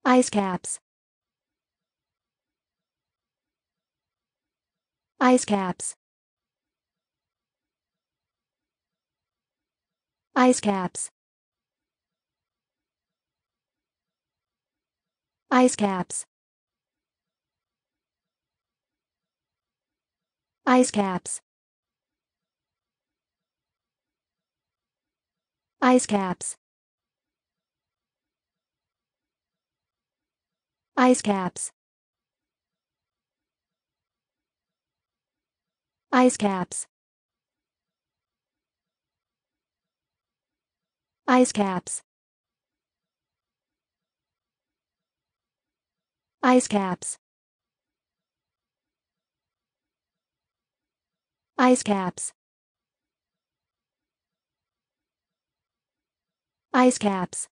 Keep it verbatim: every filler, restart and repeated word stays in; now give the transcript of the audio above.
Icecaps. Icecaps. Icecaps. Icecaps. Icecaps. Icecaps. Icecaps. Icecaps. Icecaps. Icecaps. Icecaps. Icecaps.